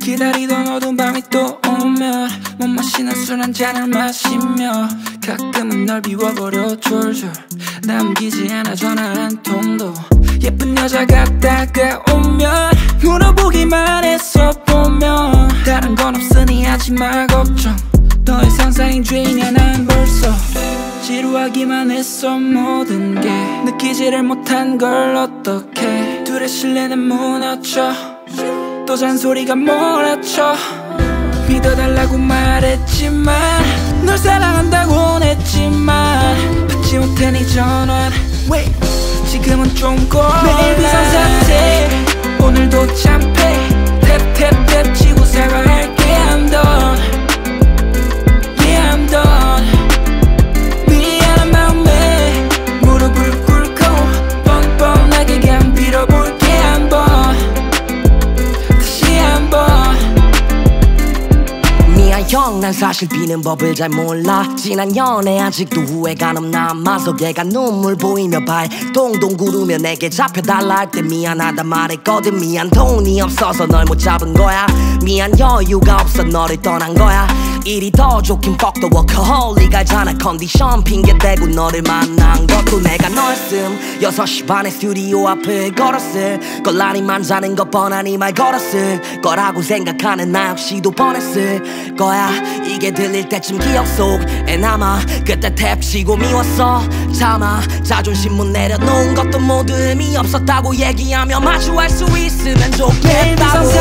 기다리던 어두운 밤이 또 오면 못 마시는 술 한 잔을 마시며 가끔은 널 비워버려 졸졸 남기지 않아 전화 한 통도 예쁜 여자가 다가오면 물어보기만 했어 보면 다른 건 없으니 하지마 걱정 너의 상상인 죄인이야 난 벌써 지루하기만 했어 모든 게 느끼지를 못한 걸 어떡해 둘의 신뢰는 무너져 또 잔소리가 몰아쳐 믿어달라고 말했지만 널 사랑한다고 했지만 받지 못해 네 전화 지금은 좀 꼴 매일 비상사태 오늘도 참패 탭탭탭 치고 사과할게 I'm done Yeah I'm done 미안한 마음에 무릎을 꿇고 뻔뻔하게 그냥 빌어볼게 한번 다시 한번 미안 형 난 사실 비는 법을 잘 몰라 지난 연애 아직도 후회가 남아서 걔가 눈물 보이며 발동동 구르며 내게 잡혀달라 할 때 미안하다 말했거든 미안 돈이 없어서 널 못 잡은 거야 미안 여유가 없어 너를 떠난 거야 일이 더 좋긴 fuck the workaholic 알잖아 컨디션 핑계대고 너를 만난 것도 내가 널 씀 6시 반에 스튜디오 앞을 걸었을 걸라니만 자는 것 뻔하니 말 걸었을 거라고 생각하는 나 역시도 뻔했을 거야 이게 들릴 때쯤 기억 속에 남아 그때 탭 치고 미웠어 참아 자존심 못 내려놓은 것도 모두 의미 없었다고 얘기하며 마주할 수 있으면 좋겠다고